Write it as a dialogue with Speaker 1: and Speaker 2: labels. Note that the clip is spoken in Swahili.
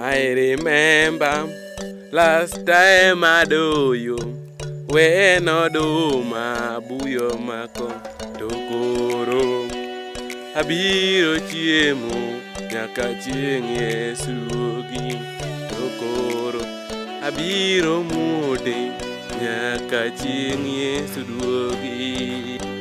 Speaker 1: I remember last time I do you when I do my buyo mako tokoro abiro chiemo nyaka chieng' Yesu gi tokoro abiro mude nyaka chieng' Yesu duogi.